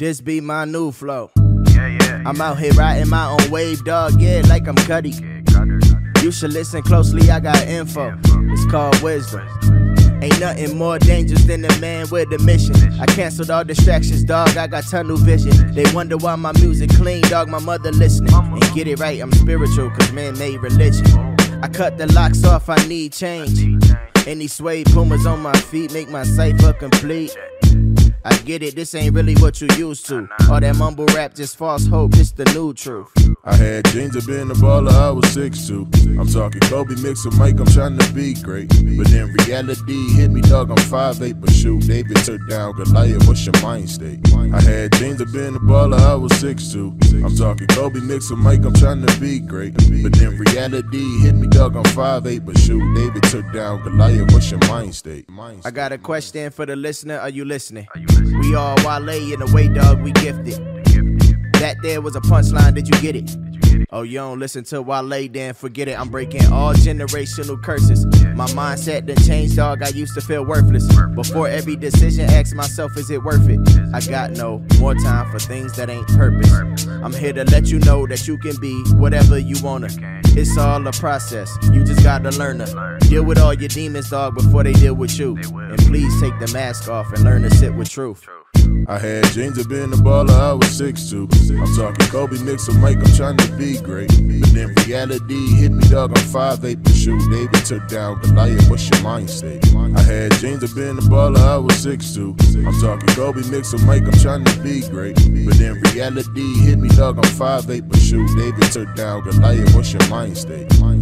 This be my new flow. Yeah. I'm out here riding my own wave, dog, yeah, like I'm Cuddy. You should listen closely, I got info. It's called wisdom. Ain't nothing more dangerous than a man with a mission. I canceled all distractions, dog, I got tunnel vision. They wonder why my music clean, dog, my mother listening. And get it right, I'm spiritual, cause man made religion. I cut the locks off, I need change. Any suede pumas on my feet make my cipher complete. I get it, this ain't really what you used to. All that mumble rap, just false hope, it's the new truth. I had dreams of being a baller, I was 6'2". I'm talking Kobe, mix with Mike, I'm trying to be great. But then reality hit me, dog, I'm 5'8", but shoot, David took down Goliath, what's your mind state? I had dreams of being a baller, I was 6'2". I'm talking Kobe, mix with Mike, I'm trying to be great. But then reality hit me, dog, I'm 5'8", but shoot, David took down Goliath, what's your mind state? I got a question for the listener, are you listening? We all Wale in the way, dog, we gifted. That there was a punchline, did you get it? Oh, you don't listen to Wale, then forget it. I'm breaking all generational curses. My mindset done changed, dog, I used to feel worthless. Before every decision, ask myself, is it worth it? I got no more time for things that ain't purpose. I'm here to let you know that you can be whatever you wanna. It's all a process, you just gotta learn to deal with all your demons, dog, before they deal with you. And please take the mask off and learn to sit with truth. I had dreams of being a baller, I was 6'2". I'm talking Kobe, mix with Mike, I'm trying to be great. But then reality hit me, dog, I'm 5'8", but shoot, David took down Goliath, what's your mind state? I had dreams of being a baller, I was 6'2". I'm talking Kobe, mix with Mike, I'm trying to be great. But then reality hit me, dog, I'm 5'8", but shoot, David took down Goliath, what's your mind state?